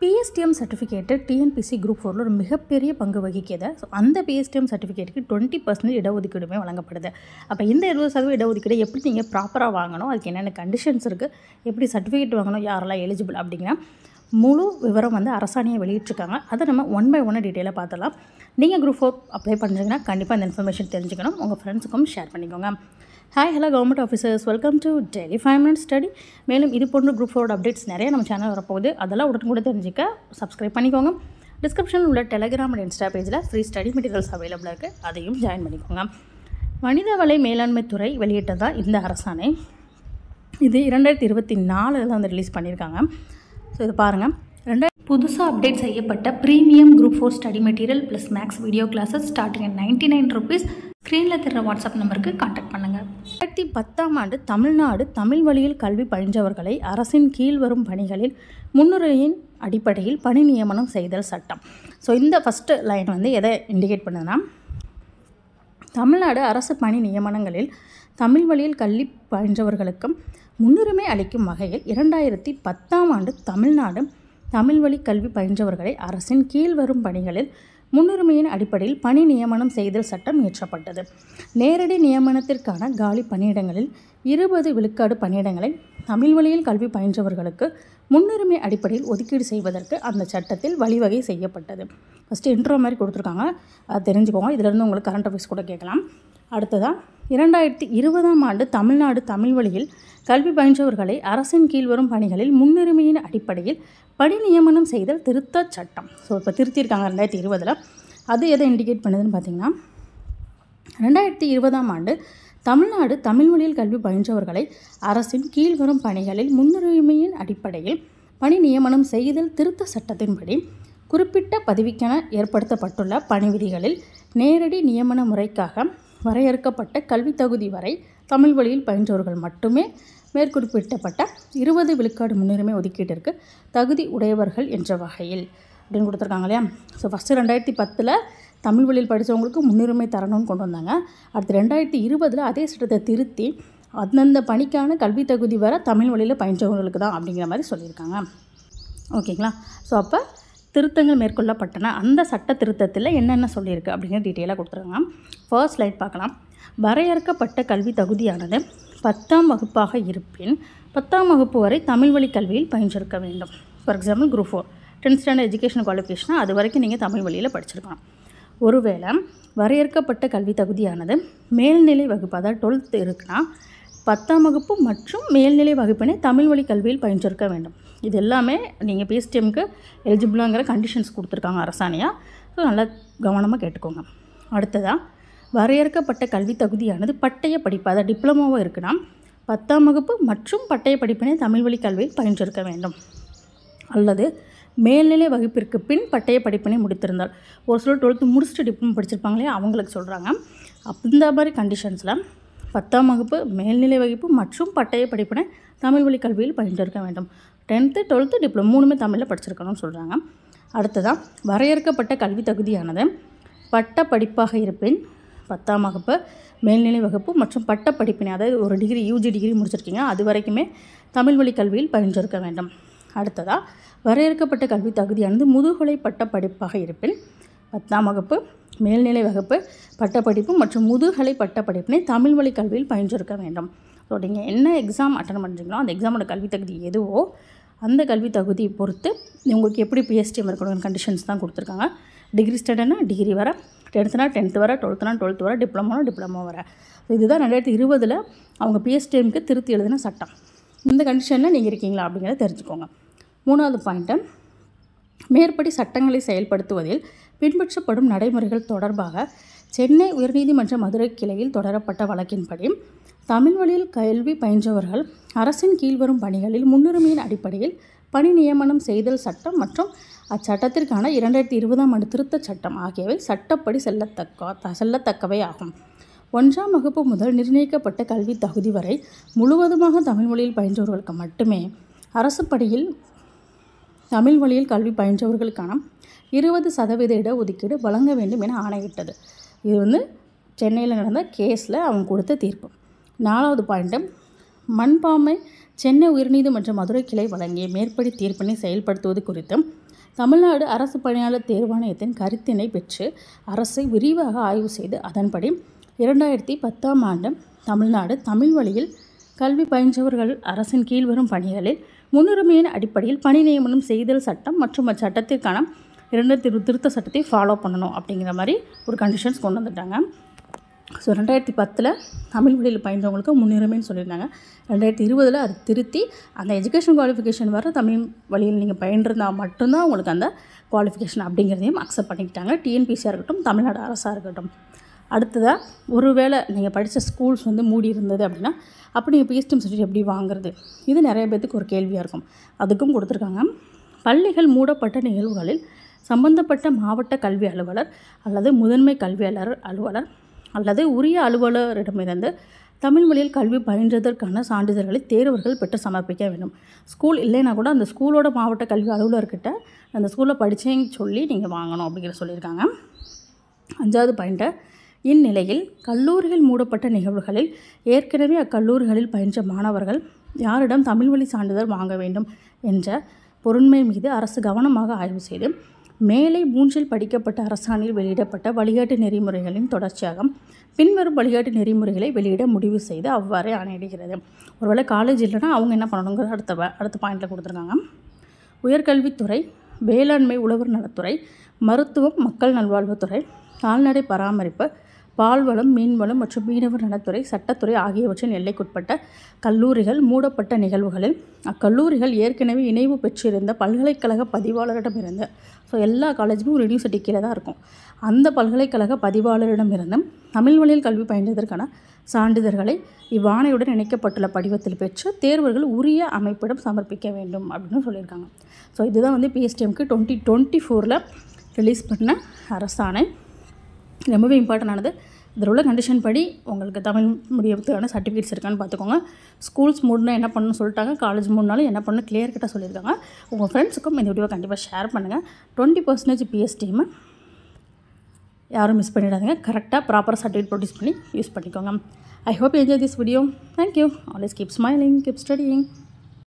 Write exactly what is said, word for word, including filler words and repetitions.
PSTM certificate TNPSC group ஃபோரில் ஒரு மிகப்பெரிய பங்கு வகிக்குது. ஸோ அந்த பிஎஸ்டிஎம் சர்டிஃபிகேட்டுக்கு டுவெண்ட்டி பர்சன்டேஜ் இடஒதுக்கீடுமே வழங்கப்படுது. அப்போ இந்த இருபது சதவீத இடஒதுக்கீடு எப்படி நீங்கள் ப்ராப்பராக வாங்கணும், அதுக்கு என்னென்ன கண்டிஷன்ஸ் இருக்குது, எப்படி சர்டிஃபிகேட் வாங்கணும், யாரெல்லாம் எலிஜிபிள் அப்படிங்கிற முழு விவரம் வந்து அரசாணையை வெளியிட்டிருக்காங்க. அதை நம்ம ஒன் பை ஒன்னாக டீட்டெயிலாக பார்த்துலாம். நீங்கள் குரூப் ஃபோர் அப்ளை பண்ணுறீங்கன்னா கண்டிப்பாக இந்த இன்ஃபர்மேஷன் தெரிஞ்சுக்கணும். உங்கள் ஃப்ரெண்ட்ஸுக்கும் ஷேர் பண்ணிக்கோங்க. Hi hello government officers, welcome to daily five minutes study. மேலும் இது போன்ற குரூப் ஃபோரோட அப்டேட்ஸ் நிறைய நம்ம சேனல் வரப்போகுது. அதெல்லாம் உடனே கூட தெரிஞ்சுக்க சப்ஸ்கிரைப் பண்ணிக்கோங்க. டிஸ்கிரிப்ஷனில் உள்ள டெலிகிராம் அண்ட் இன்ஸ்டா பேஜில் ஃப்ரீ ஸ்டடி மெட்டீரியல்ஸ் அவைலபிளாக இருக்குது, அதையும் ஜாயின் பண்ணிக்கோங்க. மனிதவள மேலாண்மை துறை வெளியிட்டதான் இந்த அரசாணை. இது இரண்டாயிரத்தி இருபத்தி நாலில் தான் வந்து ரிலீஸ் பண்ணியிருக்காங்க. ஸோ இது பாருங்கள், ரெண்டாயிரத்தி புதுசாக அப்டேட் செய்யப்பட்ட premium group four study material plus maths video classes starting at ninety nine rupees. ஸ்க்ரீனில் தர வாட்ஸ்அப் நம்பருக்கு கான்டாக்ட் பண்ணுங்கள். ரெண்டாயிரத்தி பத்தாம் ஆண்டு தமிழ்நாடு தமிழ் வழியில் கல்வி பயின்றவர்களை அரசின் கீழ் வரும் பணிகளில் முன்னுரையின் அடிப்படையில் பணி நியமனம் செய்தல் சட்டம். ஸோ இந்த ஃபஸ்ட்டு லைன் வந்து எதை இண்டிகேட் பண்ணுதுன்னா, தமிழ்நாடு அரசு பணி நியமனங்களில் தமிழ் வழியில் கல்வி பயின்றவர்களுக்கும் முன்னுரிமை அளிக்கும் வகையில் இரண்டாயிரத்தி பத்தாம் ஆண்டு தமிழ்நாடு தமிழ் வழி கல்வி பயின்றவர்களை அரசின் கீழ் வரும் பணிகளில் முன்னுரிமையின் அடிப்படையில் பணி நியமனம் செய்தல் சட்டம் இயற்றப்பட்டது. நேரடி நியமனத்திற்கான காலி பணியிடங்களில் இருபது விழுக்காடு பணியிடங்களை தமிழ் வழியில் கல்வி பயின்றவர்களுக்கு முன்னுரிமை அடிப்படையில் ஒதுக்கீடு செய்வதற்கு அந்த சட்டத்தில் வழிவகை செய்யப்பட்டது. ஃபஸ்ட்டு இன்ட்ரோ மாதிரி கொடுத்துருக்காங்க, அது தெரிஞ்சுக்கோங்க. இதிலேருந்து உங்களுக்கு கரண்ட் அஃபேர்ஸ் கூட கேட்கலாம். அடுத்ததாக, இரண்டாயிரத்தி இருபதாம் ஆண்டு தமிழ்நாடு தமிழ் வழியில் கல்வி பயின்றவர்களை அரசின் கீழ் வரும் பணிகளில் முன்னுரிமையின் அடிப்படையில் பணி நியமனம் செய்தல் திருத்த சட்டம். ஸோ இப்போ திருத்தியிருக்காங்க ரெண்டாயிரத்தி இருபதில். அது எதை இண்டிகேட் பண்ணுதுன்னு பார்த்தீங்கன்னா, ரெண்டாயிரத்தி இருபதாம் ஆண்டு தமிழ்நாடு தமிழ் வழியில் கல்வி பயின்றவர்களை அரசின் கீழ் வரும் பணிகளில் முன்னுரிமையின் அடிப்படையில் பணி நியமனம் செய்தல் திருத்த சட்டத்தின்படி குறிப்பிட்ட பதவிக்கென ஏற்படுத்தப்பட்டுள்ள பணி விதிகளில் நேரடி நியமன முறைக்காக வரையறுக்கப்பட்ட கல்வி தகுதி வரை தமிழ் வழியில் பயின்றவர்கள் மட்டுமே மேற்குறிப்பிட்டப்பட்ட இருபது விழுக்காடு முன்னுரிமை ஒதுக்கீட்டிற்கு தகுதி உடையவர்கள் என்ற வகையில் அப்படின்னு கொடுத்துருக்காங்க இல்லையா. ஸோ ஃபஸ்ட்டு ரெண்டாயிரத்தி பத்தில் தமிழ் வழியில் படித்தவங்களுக்கு முன்னுரிமை தரணும்னு கொண்டு வந்தாங்க. அடுத்து ரெண்டாயிரத்தி இருபதில் அதே சட்டத்தை திருத்தி அந்தந்த பணிக்கான கல்வி தகுதி வர தமிழ் வழியில் பயின்றவங்களுக்கு தான் அப்படிங்கிற மாதிரி சொல்லியிருக்காங்க. ஓகேங்களா. ஸோ அப்போ திருத்தங்கள் மேற்கொள்ளப்பட்டன. அந்த சட்ட திருத்தத்தில் என்னென்ன சொல்லியிருக்கு அப்படிங்கிற டீட்டெயிலாக கொடுத்துருக்காங்க. ஃபர்ஸ்ட் ஸ்லைட் பார்க்கலாம். வரையறுக்கப்பட்ட கல்வி தகுதியானது பத்தாம் வகுப்பாக இருப்பின் பத்தாம் வகுப்பு வரை தமிழ் வழி கல்வியில் பயின்றிருக்க வேண்டும். For example group four tenth standard education குவாலிஃபிகேஷனாக அது வரைக்கும் நீங்கள் தமிழ் வழியில் படிச்சிருக்கணும். ஒருவேளை வரையறுக்கப்பட்ட கல்வி தகுதியானது மேல்நிலை வகுப்பு, அதாவது டுவெல்த் இருக்குன்னா பத்தாம் வகுப்பு மற்றும் மேல்நிலை வகுப்பினை தமிழ் வழி கல்வியில் பயின்றிருக்க வேண்டும். இது எல்லாமே நீங்கள் பிஎஸ்டிஎம்க்கு எலிஜிபிளாங்கிற கண்டிஷன்ஸ் கொடுத்துருக்காங்க அரசாணையாக. ஸோ நல்லா கவனமாக கேட்டுக்கோங்க. அடுத்ததாக, வரையறுக்கப்பட்ட கல்வி தகுதியானது பட்டய படிப்பு, அதாவது டிப்ளமோவாக இருக்குன்னா பத்தாம் வகுப்பு மற்றும் பட்டய படிப்பினை தமிழ் வழி கல்வியில் பயின்றிருக்க வேண்டும். அல்லது மேல்நிலை வகுப்பிற்கு பின் பட்டய படிப்பினை முடித்திருந்தால், ஒரு சில டுவெல்த்து முடிச்சுட்டு டிப்ளமோ படிச்சிருப்பாங்களே அவங்களுக்கு சொல்கிறாங்க. அந்த மாதிரி கண்டிஷன்ஸில் பத்தாம் வகுப்பு மேல்நிலை வகுப்பு மற்றும் பட்டய படிப்பினை தமிழ் வழி கல்வியில் பயின்றிருக்க வேண்டும். டென்த்து டுவெல்த்து டிப்ளமோ மூணுமே தமிழில் படிச்சிருக்கணும்னு சொல்கிறாங்க. அடுத்ததாக, வரையறுக்கப்பட்ட கல்வி தகுதியானது பட்ட படிப்பாக இருப்பின் பத்தாம் வகுப்பு மேல்நிலை வகுப்பு மற்றும் பட்ட படிப்பினை, அதாவது ஒரு டிகிரி யூஜி டிகிரி முடிச்சிருக்கீங்க அது வரைக்குமே தமிழ் வழி கல்வியில் பயின்றிருக்க வேண்டும். அடுத்ததாக, வரையறுக்கப்பட்ட கல்வி தகுதியானது முதுகலை பட்ட படிப்பாக இருப்பின் பத்தாம் வகுப்பு மேல்நிலை வகுப்பு பட்டப்படிப்பு மற்றும் முதுகலை பட்ட படிப்பினை தமிழ் வழி கல்வியில் பயின்றிருக்க வேண்டும். ஸோ நீங்கள் என்ன எக்ஸாம் அட்டன் பண்ணுறீங்களோ அந்த எக்ஸாமோட கல்வி தகுதி எதுவோ அந்த கல்வி தகுதியை பொறுத்து உங்களுக்கு எப்படி பிஎஸ்டிஎம் இருக்கணும் கண்டிஷன்ஸ் தான் கொடுத்துருக்காங்க. டிகிரி ஸ்டூடெண்ட்னா டிகிரி வர, டென்த்துனா டென்த்து வர, டுவெல்த்துனா டுவெல்த்து வர, டிப்ளமோனா டிப்ளமோ வர. இதுதான் ரெண்டாயிரத்தி இருபதில் அவங்க பிஎஸ்டிஎம்க்கு திருத்தி எழுதின சட்டம். இந்த கண்டிஷனில் நீங்கள் இருக்கீங்களா அப்படிங்கிறத தெரிஞ்சுக்கோங்க. மூணாவது பாயிண்ட்டு, மேற்படி சட்டங்களை செயல்படுத்துவதில் பின்பற்றப்படும் நடைமுறைகள் தொடர்பாக சென்னை உயர்நீதிமன்ற மதுரை கிளையில் தொடரப்பட்ட வழக்கின்படி தமிழ் வழியில் கல்வி பயின்றவர்கள் அரசின் கீழ் வரும் பணிகளில் முன்னுரிமையின் அடிப்படையில் பணி நியமனம் செய்தல் சட்டம் மற்றும் அச்சட்டத்திற்கான இரண்டாயிரத்தி இருபதாம் ஆண்டு திருத்த சட்டம் ஆகியவை சட்டப்படி செல்லத்தக்க செல்லத்தக்கவை ஆகும். ஒன்றாம் வகுப்பு முதல் நிர்ணயிக்கப்பட்ட கல்வி தகுதி வரை முழுவதுமாக தமிழ் மொழியில் பயின்றவர்களுக்கு மட்டுமே அரசு பணியில் தமிழ் வழியில் கல்வி பயின்றவர்களுக்கான இருபது சதவீத இடஒதுக்கீடு வழங்க வேண்டும் என ஆணையிட்டது. இது வந்து சென்னையில் நடந்த கேஸில் அவங்க கொடுத்த தீர்ப்பு. நாலாவது பாயிண்ட்டு, மண்பாமை சென்னை உயர்நீதிமன்ற மதுரை கிளை வழங்கிய மேற்படி தீர்ப்பினை செயல்படுத்துவது குறித்து தமிழ்நாடு அரசு பணியாளர் தேர்வாணையத்தின் கருத்தினை பெற்று அரசை விரிவாக ஆய்வு செய்து அதன்படி இரண்டாயிரத்தி பத்தாம் ஆண்டு தமிழ்நாடு தமிழ் வழியில் கல்வி பயின்றவர்கள் அரசின் கீழ் வரும் பணிகளில் முன்னுரிமையின் அடிப்படையில் பணி நியமனம் செய்தல் சட்டம் மற்றும் அச்சட்டத்திற்கான இரண்டு திரு திருத்த சட்டத்தை ஃபாலோ பண்ணணும் அப்படிங்கிற மாதிரி ஒரு கண்டிஷன்ஸ் கொண்டு வந்துட்டாங்க. ஸோ ரெண்டாயிரத்தி பத்தில் தமிழ் வழியில் பயின்றவங்களுக்கு முன்னுரிமைன்னு சொல்லியிருந்தாங்க. ரெண்டாயிரத்தி இருபதில் அது திருத்தி அந்த எஜுகேஷன் குவாலிஃபிகேஷன் வர தமிழ் வழியில் நீங்கள் பயின்றிருந்தால் மட்டும்தான் உங்களுக்கு அந்த குவாலிஃபிகேஷன் அப்படிங்கிறதையும் அக்செப்ட் பண்ணிக்கிட்டாங்க. டிஎன்பிசியாக இருக்கட்டும், தமிழ்நாடு அரசாக இருக்கட்டும். அடுத்ததாக ஒருவேளை நீங்கள் படித்த ஸ்கூல்ஸ் வந்து மூடி இருந்தது அப்படின்னா அப்போ நீங்கள் பிஎஸ்டிஎம் சர்டிஃபிகேட் எப்படி வாங்குறது? இது நிறைய பேருக்கு ஒரு கேள்வியாக இருக்கும். அதுக்கும் கொடுத்துருக்காங்க. பள்ளிகள் மூடப்பட்ட நிகழ்வுகளில் சம்பந்தப்பட்ட மாவட்ட கல்வி அலுவலர் அல்லது முதன்மை கல்வி அலுவலர் அலுவலர் அல்லது உரிய அலுவலரிடமிருந்து தமிழ் வழியில் கல்வி பயின்றதற்கான சான்றிதழ்களை தேர்வர்கள் பெற்று சமர்ப்பிக்க வேண்டும். ஸ்கூல் இல்லைன்னா கூட அந்த ஸ்கூலோட மாவட்ட கல்வி அலுவலர்கிட்ட அந்த ஸ்கூலில் படித்தேன்னு சொல்லி நீங்கள் வாங்கணும் அப்படிங்கிற சொல்லியிருக்காங்க. அஞ்சாவது பாயிண்ட்டை, இந்நிலையில் கல்லூரிகள் மூடப்பட்ட நிகழ்வுகளில் ஏற்கனவே அக்கல்லூரிகளில் பயின்ற மாணவர்கள் யாரிடம் தமிழ் வழி சான்றிதழ் வாங்க வேண்டும் என்ற பொருண்மை மீது அரசு கவனமாக ஆய்வு செய்து மேலே மூன்றில் படிக்கப்பட்ட அரசாணையில் வெளியிடப்பட்ட வழிகாட்டு நெறிமுறைகளின் தொடர்ச்சியாக பின்வரும் வழிகாட்டு நெறிமுறைகளை வெளியிட முடிவு செய்து அவ்வாறே ஆணையிடுகிறது. ஒருவேளை காலேஜ் இல்லைன்னா அவங்க என்ன பண்ணணுங்கிற அடுத்த அடுத்த பாயிண்டில் கொடுத்துருக்காங்க. உயர்கல்வித்துறை, வேளாண்மை உழவர் நலத்துறை, மருத்துவம், மக்கள் நல்வாழ்வுத்துறை, கால்நடை பராமரிப்பு, பால்வளம், மீன்வளம் மற்றும் மீனவர் நலத்துறை, சட்டத்துறை ஆகியவற்றின் எல்லைக்குட்பட்ட கல்லூரிகள் மூடப்பட்ட நிகழ்வுகளில் அக்கல்லூரிகள் ஏற்கனவே இணைவு பெற்றிருந்த பல்கலைக்கழக பதிவாளரிடமிருந்து, ஸோ எல்லா காலேஜுமே ஒரு யூனிவர்சிட்டி கீழே தான் இருக்கும், அந்த பல்கலைக்கழக பதிவாளரிடமிருந்தும் தமிழ் வழியில் கல்வி பயின்றதற்கான சான்றிதழ்களை இவ்வாணையுடன் இணைக்கப்பட்டுள்ள படிவத்தில் பெற்று தேர்வர்கள் உரிய அமைப்பிடம் சமர்ப்பிக்க வேண்டும் அப்படின்னு சொல்லியிருக்காங்க. ஸோ இதுதான் வந்து பிஎஸ்டிஎம்க்கு டுவெண்ட்டி டுவெண்ட்டி ஃபோரில் ரிலீஸ் பண்ண அரசாணை. ரொம்பவே இம்பார்ட்டண்டானது. இதில் உள்ள கண்டிஷன் படி உங்களுக்கு தமிழ் மீடியத்துக்கான சர்டிஃபிகேட்ஸ் இருக்கான்னு பார்த்துக்கோங்க. ஸ்கூல்ஸ் மூணுனா என்ன பண்ணணும்னு சொல்லிட்டாங்க, காலேஜ் மூணுனாலும் என்ன பண்ணணும் கிளியர் கட்டாக சொல்லியிருக்காங்க. உங்கள் ஃப்ரெண்ட்ஸுக்கும் இந்த வீடியோவை கண்டிப்பாக ஷேர் பண்ணுங்கள். டுவெண்ட்டி பர்சன்டேஜ் பிஎஸ்டிஎம் யாரும் மிஸ் பண்ணிடாதீங்க. கரெக்டாக ப்ராப்பராக சர்டிஃபிகேட் ப்ரொடியூஸ் பண்ணி யூஸ் பண்ணிக்கோங்க. I hope you enjoy this video. Thank you. Always keep smiling, keep studying.